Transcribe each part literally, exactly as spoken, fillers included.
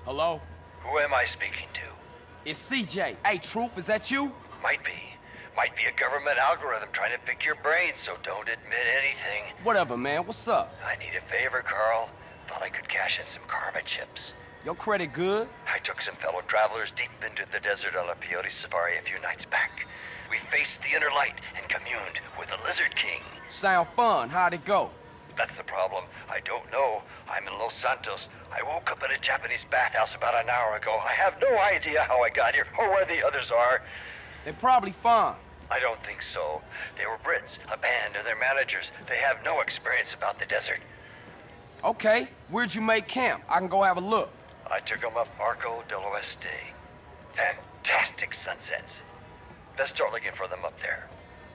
Hello? Who am I speaking to? It's C J. Hey, Truth, is that you? Might be. Might be a government algorithm trying to pick your brain, so don't admit anything. Whatever, man. What's up? I need a favor, Carl. Thought I could cash in some karma chips. Your credit good? I took some fellow travelers deep into the desert on a peyote safari a few nights back. We faced the inner light and communed with the Lizard King. Sound fun. How'd it go? That's the problem. I don't know. I'm in Los Santos. I woke up in a Japanese bathhouse about an hour ago. I have no idea how I got here or where the others are. They're probably fine. I don't think so. They were Brits, a band, and their managers. They have no experience about the desert. Okay. Where'd you make camp? I can go have a look. I took them up Arco del Oeste. Fantastic sunsets. Let's start looking for them up there.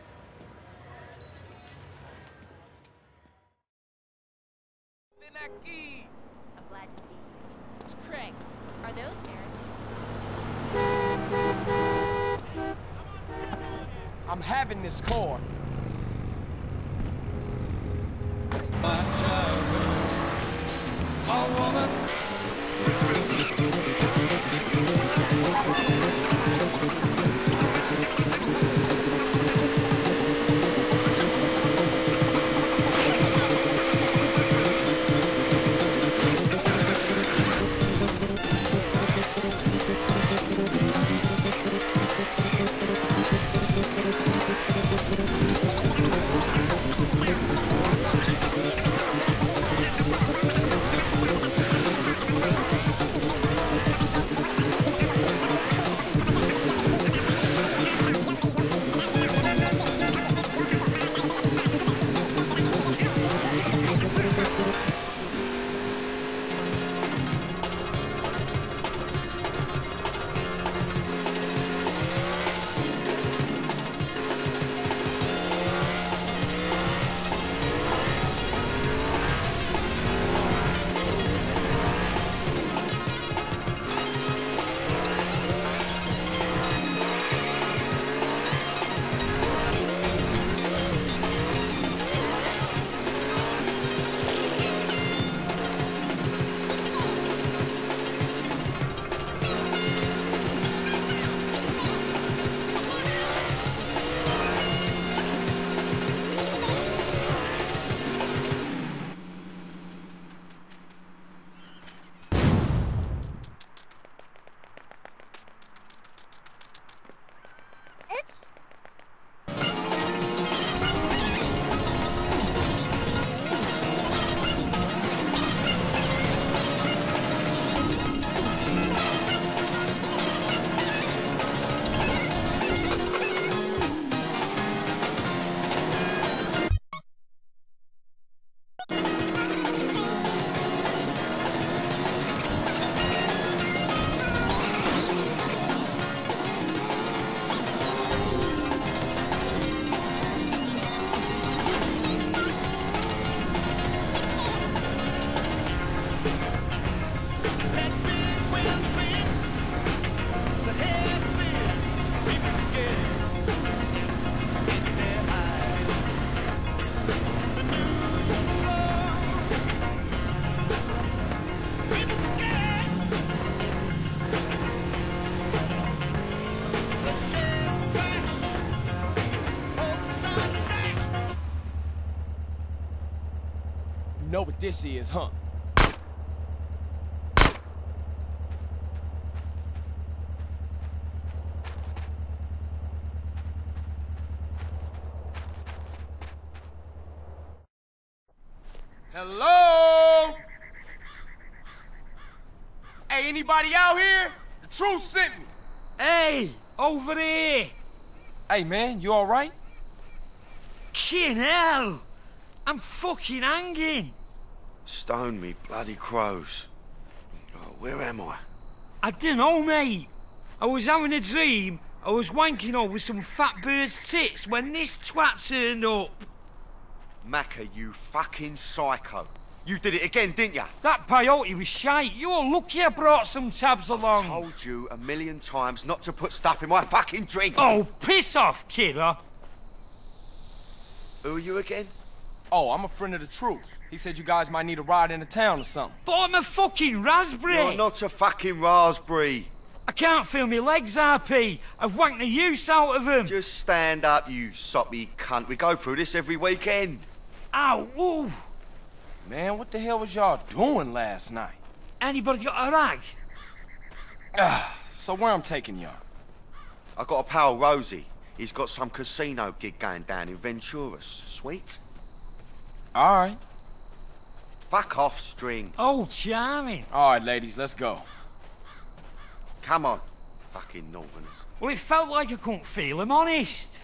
I'm glad to be here. It's Craig. Are those Aaron? I'm having this car. A woman. You know what this is, huh? Hello? Hey, anybody out here? The Truth sent me. Hey, over here. Hey, man, you all right? Kin hell. I'm fucking hanging. Stone me bloody crows. Oh, where am I? I dunno, mate. I was having a dream. I was wanking over some fat bird's tits when this twat turned up. Macca, you fucking psycho. You did it again, didn't ya? That peyote was shite. You're lucky I brought some tabs along. I told you a million times not to put stuff in my fucking drink. Oh, piss off, kidder. Who are you again? Oh, I'm a friend of the truth. He said you guys might need a ride into town or something. But I'm a fucking raspberry. You're not a fucking raspberry. I can't feel my legs, R P. I've wanked the use out of them. Just stand up, you soppy cunt. We go through this every weekend. Ow, ooh. Man, what the hell was y'all doing last night? Anybody got a rag? Ah, so where I'm taking y'all? I got a pal, Rosie. He's got some casino gig going down in Venturas. Sweet? All right. Fuck off, String. Oh, charming. All right, ladies, let's go. Come on, fucking northerners. Well, it felt like I couldn't feel him, honest.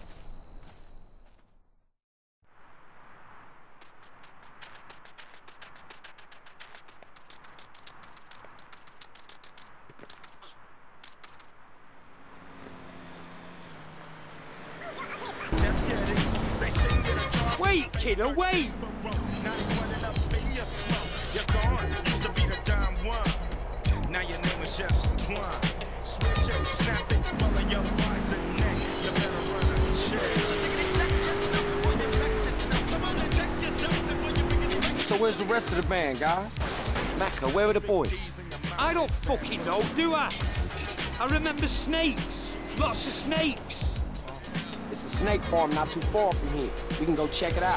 Wait, kiddo, wait! Now your name is just Twine. Switch it, snap it, follow your bodies and neck. You better run out of shit. So where's the rest of the band, guys? Macca, where are the boys? I don't fucking know, do I? I remember snakes. Lots of snakes. It's a snake farm not too far from here. We can go check it out.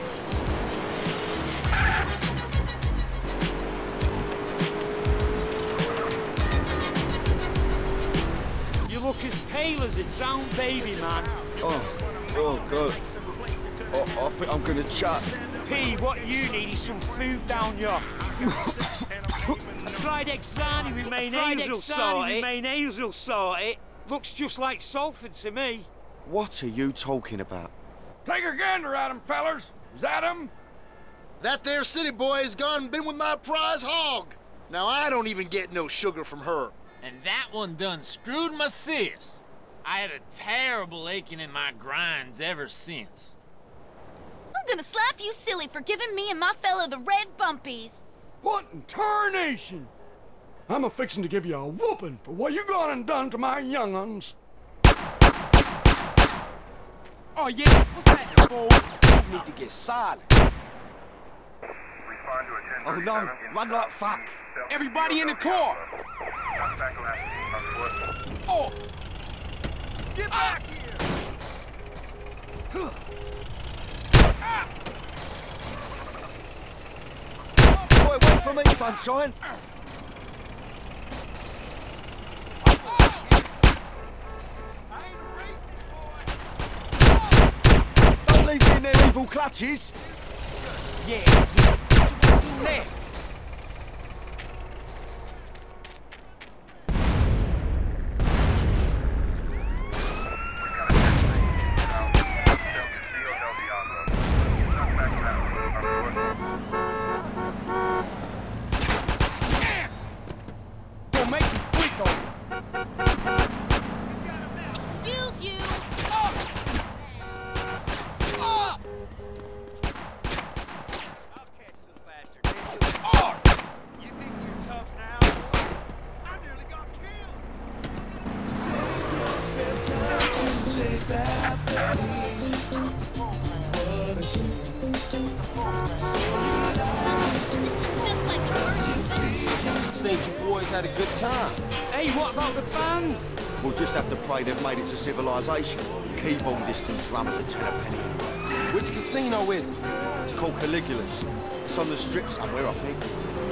You look as pale as a drowned baby, man. Oh, oh, God. Oh, I think I'm gonna chuck. P, what you need is some food down here. I tried Exani with mayonnaise will sort it. Mayonnaise will sort it. Looks just like Salford to me. What are you talking about? Take a gander at him, fellers. Is that him? That there city boy has gone and been with my prize hog. Now I don't even get no sugar from her. And that one done screwed my sis. I had a terrible aching in my grinds ever since. I'm gonna slap you silly for giving me and my fella the red bumpies. What in tarnation? I'm a-fixin' to give you a whooping for what you gone and done to my young'uns. Oh, yeah? What's that, fool? You need to get silent. Oh, no. Run like fuck. Everybody in the car! Oh! Get back here! Boy, wait for me, sunshine. Don't leave me in their evil clutches. Yeah, that's me. What's in there? Gonna make you quick on it. Excuse you. You think you're tough now? I nearly got killed. Just like her. Seems you boys had a good time. Hey, what about the band? We'll just have to pray they've made it to civilization. Keyboard distance run at a ten a penny. Which casino is it? It's called Caligula's. It's on the strip somewhere, I think.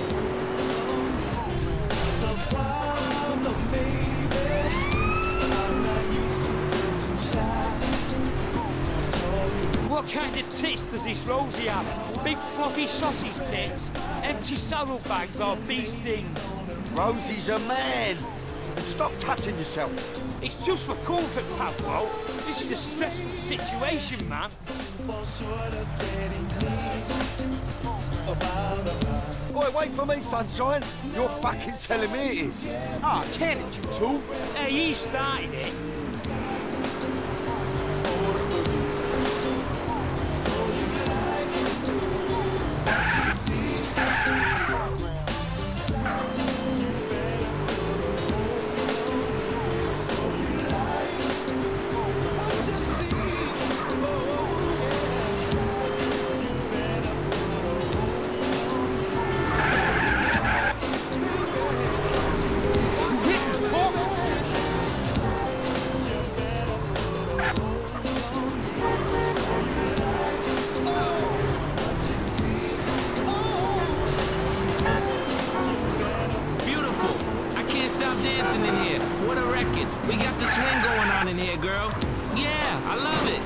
What kind of tits does this Rosie have? Big floppy sausage tits? Empty saddlebags or bee stings? Rosie's a man. Stop touching yourself. It's just for comfort, Pablo. This is a stressful situation, man. Boy, wait for me, sunshine. You're fucking telling me it is. Ah, can it, you two? Hey, he started it. dancing in here. What a record. We got the swing going on in here, girl. Yeah, I love it.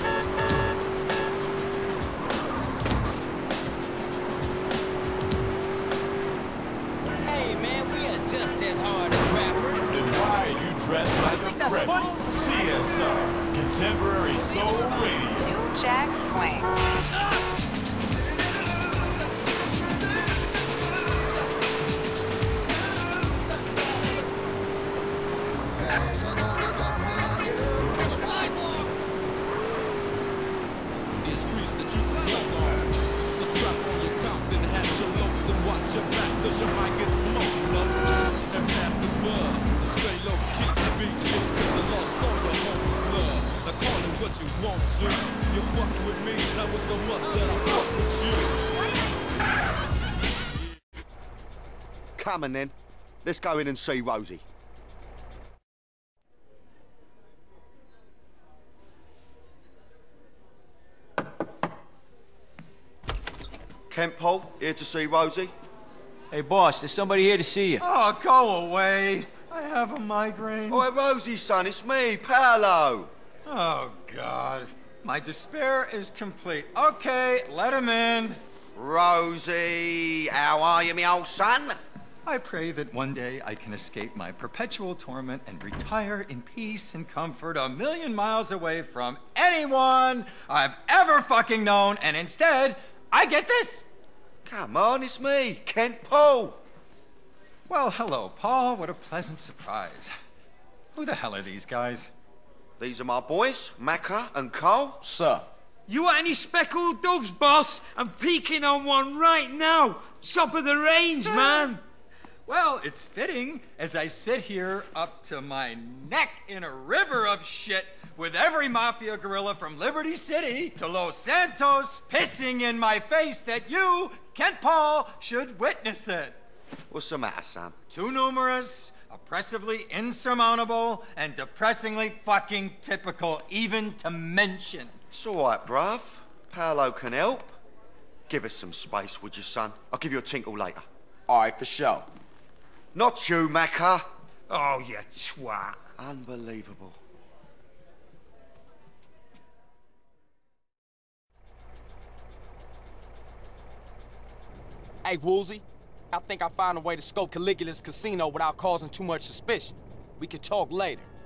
Hey, man, we are just as hard as rappers. Then why are you dressed like a predator? C S R, Contemporary Soul Radio. New Jack Swing. Come on then, let's go in and see Rosie. Kent Paul, here to see Rosie. Hey, boss, there's somebody here to see you. Oh, go away. I have a migraine. Oh, hey, Rosie, son, it's me, Paolo. Oh, God. My despair is complete. Okay, let him in. Rosie, how are you, me old son? I pray that one day I can escape my perpetual torment and retire in peace and comfort a million miles away from anyone I've ever fucking known, and instead, I get this. Come on, it's me, Kent Paul. Well, hello, Paul. What a pleasant surprise. Who the hell are these guys? These are my boys, Macca and Cole. Sir. You want any speckled doves, boss? I'm peeking on one right now. Top of the range, man. Well, it's fitting as I sit here up to my neck in a river of shit with every mafia gorilla from Liberty City to Los Santos pissing in my face that you, Kent Paul, should witness it. What's the matter, son? Too numerous, oppressively insurmountable, and depressingly fucking typical even to mention. It's all right, bruv. Paolo can help. Give us some space, would you, son? I'll give you a tinkle later. All right, for sure. Not you, Macca. Oh, you twat. Unbelievable. Hey, Woolsey, I think I found a way to scope Caligula's casino without causing too much suspicion. We can talk later.